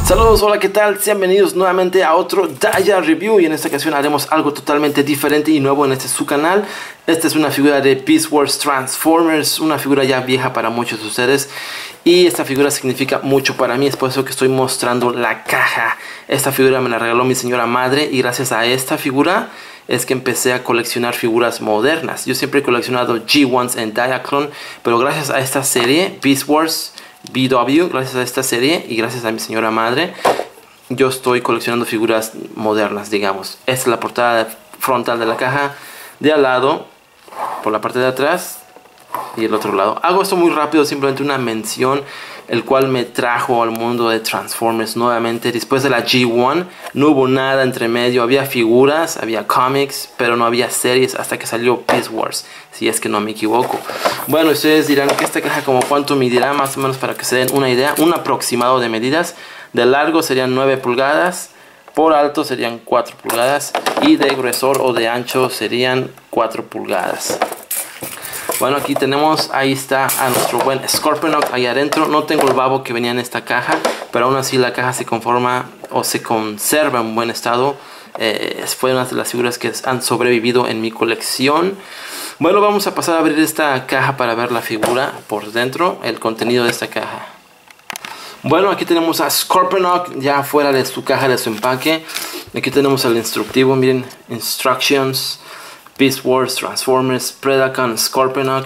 Saludos, hola, ¿qué tal? Sean bienvenidos nuevamente a otro Daya Review y en esta ocasión haremos algo totalmente diferente y nuevo en su canal. Esta es una figura de Beast Wars Transformers, una figura ya vieja para muchos de ustedes y esta figura significa mucho para mí, es por eso que estoy mostrando la caja. Esta figura me la regaló mi señora madre y gracias a esta figura es que empecé a coleccionar figuras modernas. Yo siempre he coleccionado G1s en Diaclone, pero gracias a esta serie, Beast Wars BW, gracias a esta serie y gracias a mi señora madre, yo estoy coleccionando figuras modernas, digamos. Esta es la portada frontal de la caja, de al lado, por la parte de atrás y el otro lado. Hago esto muy rápido, simplemente una mención, el cual me trajo al mundo de Transformers nuevamente. Después de la G1 no hubo nada entre medio, había figuras, había cómics, pero no había series hasta que salió Beast Wars, si es que no me equivoco. Bueno, ustedes dirán que esta caja como cuánto medirá, más o menos para que se den una idea, un aproximado de medidas. De largo serían 9 pulgadas, por alto serían 4 pulgadas y de grosor o de ancho serían 4 pulgadas. Bueno, aquí tenemos, ahí está a nuestro buen Scorponok ahí adentro. No tengo el babo que venía en esta caja, pero aún así la caja se conforma o se conserva en buen estado. Fue una de las figuras que han sobrevivido en mi colección. Bueno, vamos a pasar a abrir esta caja para ver la figura por dentro, el contenido de esta caja. Bueno, aquí tenemos a Scorponok ya fuera de su caja, de su empaque. Aquí tenemos el instructivo, miren, Instructions, Beast Wars, Transformers, Predacon, Scorponok.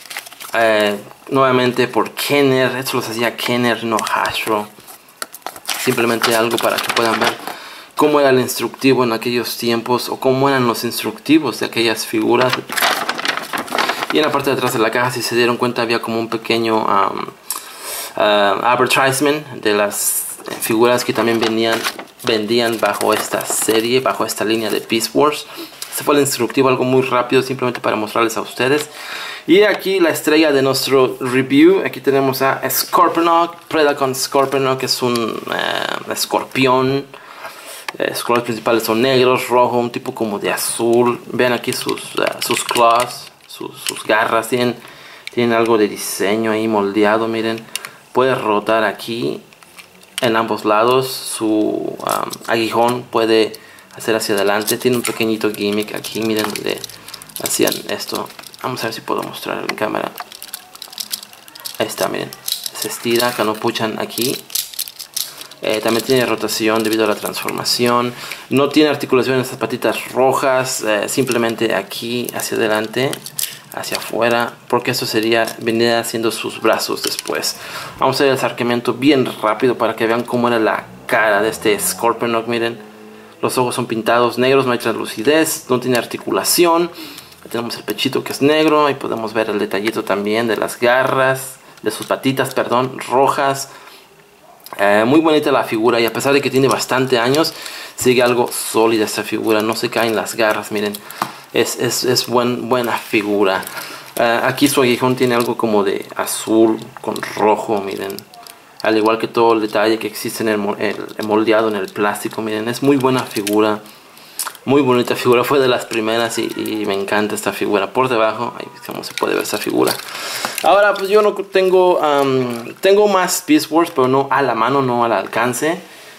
Nuevamente por Kenner, esto los hacía Kenner, no Hasbro. Simplemente algo para que puedan ver cómo era el instructivo en aquellos tiempos o cómo eran los instructivos de aquellas figuras. Y en la parte de atrás de la caja, si se dieron cuenta, había como un pequeño advertisement de las figuras que también vendían bajo esta serie, bajo esta línea de Beast Wars. Este fue el instructivo, algo muy rápido, simplemente para mostrarles a ustedes. Y aquí la estrella de nuestro review. Aquí tenemos a Scorponok, Predacon Scorponok, que es un escorpión. Sus colores principales son negros, rojo, un tipo como de azul. Vean aquí sus claws, sus garras. Tienen algo de diseño ahí moldeado, miren. Puede rotar aquí en ambos lados. Su aguijón puede hacer hacia adelante. Tiene un pequeñito gimmick aquí, miren donde hacían esto. Vamos a ver si puedo mostrar en cámara. Ahí está, miren, se estira, canopuchan aquí. También tiene rotación debido a la transformación. No tiene articulación en estas patitas rojas, simplemente aquí hacia adelante, hacia afuera, porque eso vendría haciendo sus brazos después. Vamos a ver el acercamiento bien rápido para que vean cómo era la cara de este Scorponok. Miren, los ojos son pintados negros, no hay translucidez, no tiene articulación. Tenemos el pechito que es negro, y podemos ver el detallito también de las garras, de sus patitas, perdón, rojas. Muy bonita la figura, y a pesar de que tiene bastante años, sigue algo sólida esta figura, no se caen las garras, miren, es buena figura. Aquí su aguijón tiene algo como de azul con rojo, miren, al igual que todo el detalle que existe en el moldeado en el plástico, miren, es muy buena figura. Muy bonita figura, fue de las primeras y me encanta esta figura. Por debajo, ahí como se puede ver esa figura. Ahora pues yo no tengo más Beast Wars, pero no a la mano, no al alcance.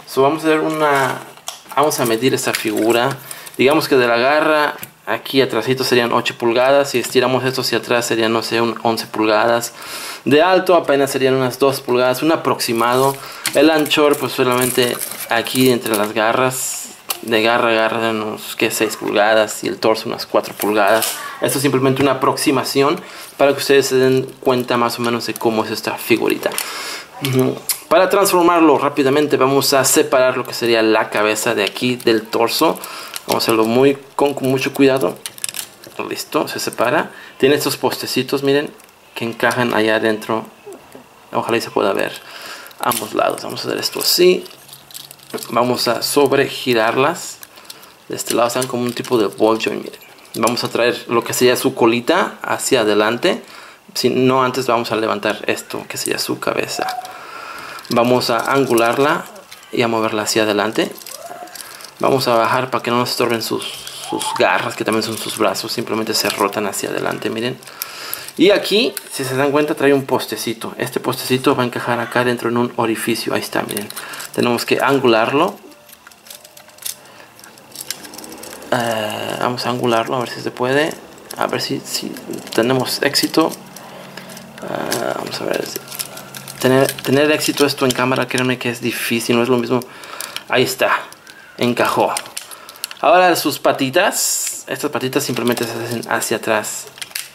Vamos a medir esta figura. Digamos que de la garra aquí atrásito serían 8 pulgadas. Si estiramos esto hacia atrás serían, no sé, 11 pulgadas. De alto apenas serían unas 2 pulgadas, un aproximado. El anchor pues solamente aquí entre las garras, de garra a garra de unos 6 pulgadas y el torso unas 4 pulgadas. Esto es simplemente una aproximación para que ustedes se den cuenta más o menos de cómo es esta figurita. Para transformarlo rápidamente vamos a separar lo que sería la cabeza de aquí del torso. Vamos a hacerlo con mucho cuidado. Listo, se separa. Tiene estos postecitos, miren, que encajan allá adentro. Ojalá y se pueda ver ambos lados. Vamos a hacer esto así. Vamos a sobregirarlas. De este lado están como un tipo de ball joint, miren. Vamos a traer lo que sería su colita hacia adelante. Si no, antes vamos a levantar esto que sería su cabeza. Vamos a angularla y a moverla hacia adelante. Vamos a bajar para que no nos estorben sus garras, que también son sus brazos. Simplemente se rotan hacia adelante, miren. Y aquí, si se dan cuenta, trae un postecito. Este postecito va a encajar acá dentro en un orificio. Ahí está, miren. Tenemos que angularlo. Vamos a angularlo, a ver si se puede. A ver si tenemos éxito. Vamos a ver. Tener éxito esto en cámara, créanme que es difícil, no es lo mismo. Ahí está, encajó. Ahora sus patitas. Estas patitas simplemente se hacen hacia atrás,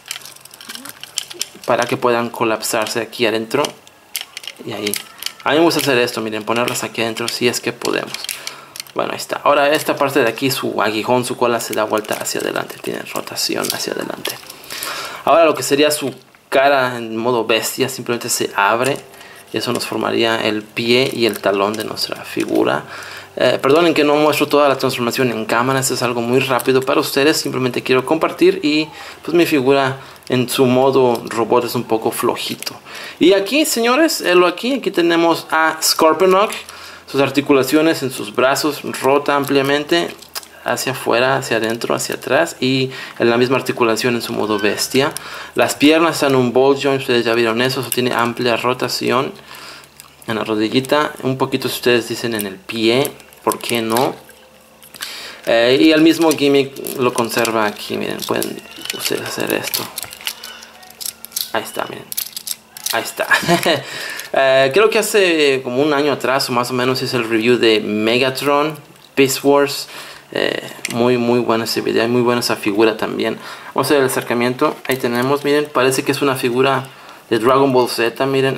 para que puedan colapsarse aquí adentro. Y ahí. A mí me gusta hacer esto, miren, ponerlas aquí adentro si es que podemos. Bueno, ahí está. Ahora esta parte de aquí, su aguijón, su cola se da vuelta hacia adelante. Tiene rotación hacia adelante. Ahora lo que sería su cara en modo bestia simplemente se abre. Y eso nos formaría el pie y el talón de nuestra figura. Perdonen que no muestro toda la transformación en cámara. Esto es algo muy rápido para ustedes. Simplemente quiero compartir. Y pues mi figura en su modo robot es un poco flojito. Y aquí, señores, aquí tenemos a Scorponok. Sus articulaciones en sus brazos rota ampliamente hacia afuera, hacia adentro, hacia atrás, y en la misma articulación en su modo bestia. Las piernas están en un ball joint, ustedes ya vieron eso, tiene amplia rotación en la rodillita, un poquito si ustedes dicen en el pie, ¿por qué no? Y el mismo gimmick lo conserva aquí, miren, pueden ustedes hacer esto. Ahí está, miren. Ahí está. Creo que hace como un año atrás o más o menos hice el review de Megatron Beast Wars. Muy bueno ese video, muy buena esa figura también. Vamos a ver el acercamiento. Ahí tenemos, miren, parece que es una figura de Dragon Ball Z, miren.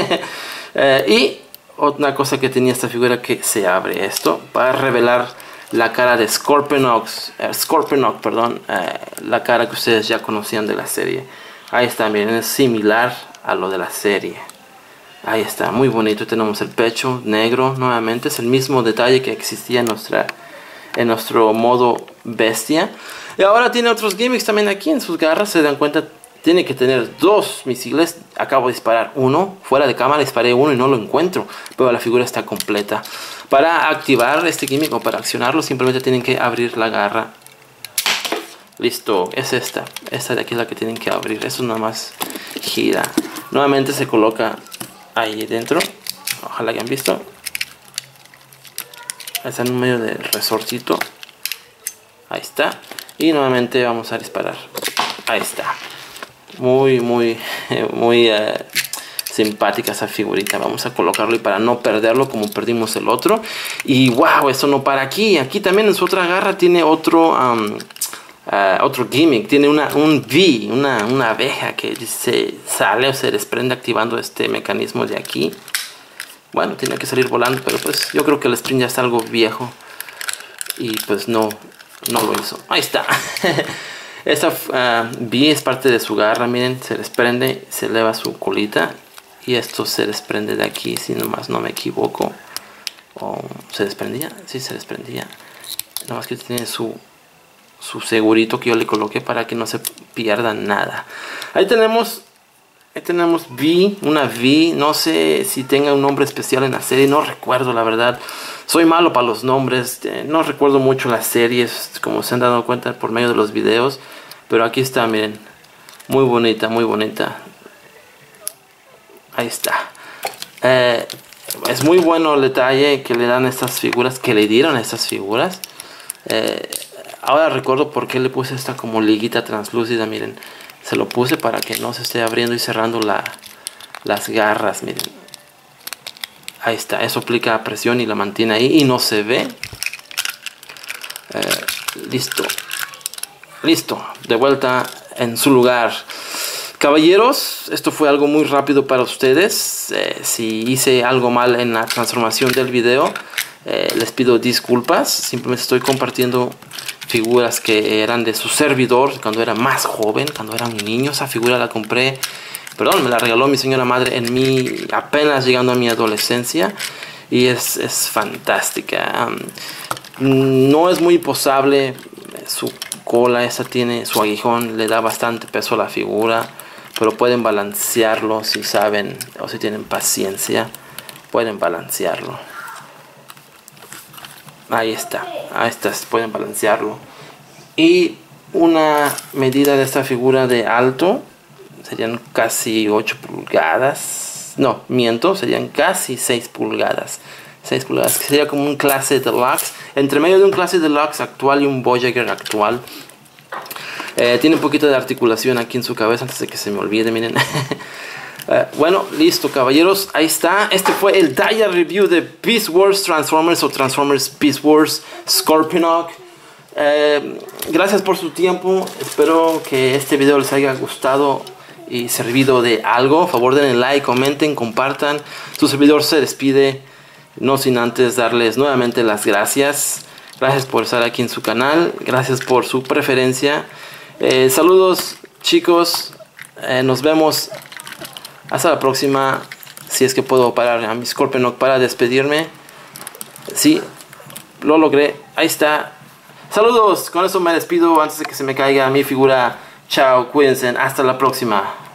Y otra cosa que tenía esta figura, que se abre esto para revelar la cara de Scorponok, perdón, la cara que ustedes ya conocían de la serie. Ahí está, miren, es similar a lo de la serie. Ahí está, muy bonito. Tenemos el pecho negro nuevamente, es el mismo detalle que existía en nuestro modo bestia. Y ahora tiene otros gimmicks también aquí en sus garras. Se dan cuenta, tiene que tener dos misiles. Acabo de disparar uno, fuera de cámara disparé uno y no lo encuentro, pero la figura está completa. Para activar este gimmick o para accionarlo simplemente tienen que abrir la garra. Listo, es esta de aquí es la que tienen que abrir. Eso nada más gira. Nuevamente se coloca ahí dentro. Ojalá que hayan visto. Está en medio del resorcito. Ahí está. Y nuevamente vamos a disparar. Ahí está. Muy simpática esa figurita. Vamos a colocarlo y para no perderlo como perdimos el otro. Y wow, eso no para aquí. Aquí también en su otra garra tiene otro gimmick. Tiene un V, una abeja que se sale o se desprende activando este mecanismo de aquí. Bueno, tiene que salir volando, pero pues yo creo que el sprint ya es algo viejo y pues no lo hizo. Ahí está. Esta V es parte de su garra, miren, se desprende, se eleva su colita y esto se desprende de aquí, si nomás no me equivoco. ¿O se desprendía? Sí, se desprendía. Nada más que tiene su segurito que yo le coloqué para que no se pierda nada. Ahí tenemos una V, no sé si tenga un nombre especial en la serie, no recuerdo la verdad. Soy malo para los nombres, no recuerdo mucho las series, como se han dado cuenta por medio de los videos. Pero aquí está, miren, muy bonita, muy bonita. Ahí está. Es muy bueno el detalle que le dan a estas figuras, que le dieron a estas figuras. Ahora recuerdo por qué le puse esta como liguita translúcida, miren. Se lo puse para que no se esté abriendo y cerrando las garras, miren. Ahí está, eso aplica presión y la mantiene ahí y no se ve. Listo, de vuelta en su lugar. Caballeros, esto fue algo muy rápido para ustedes. Si hice algo mal en la transformación del video, les pido disculpas. Simplemente estoy compartiendo figuras que eran de su servidor cuando era más joven, cuando era un niño. Esa figura la compré, perdón, me la regaló mi señora madre apenas llegando a mi adolescencia, y es fantástica. No es muy posable, su cola esa tiene, su aguijón le da bastante peso a la figura, pero pueden balancearlo si saben o si tienen paciencia, pueden balancearlo. Ahí está, pueden balancearlo. Y una medida de esta figura de alto, serían casi 8 pulgadas. No, miento, serían casi 6 pulgadas. 6 pulgadas, que sería como un clase deluxe. Entre medio de un clase deluxe actual y un Voyager actual. Tiene un poquito de articulación aquí en su cabeza antes de que se me olvide, miren. Bueno, listo, caballeros. Ahí está. Este fue el Dia Review de Beast Wars Transformers o Transformers Beast Wars Scorponok. Gracias por su tiempo. Espero que este video les haya gustado y servido de algo. Por favor, denle like, comenten, compartan. Su servidor se despide, no sin antes darles nuevamente las gracias. Gracias por estar aquí en su canal. Gracias por su preferencia. Saludos, chicos. Nos vemos. Hasta la próxima. Si es que puedo parar a mi Scorponok para despedirme. Sí, lo logré. Ahí está. Saludos. Con eso me despido antes de que se me caiga mi figura. Chao, cuídense. Hasta la próxima.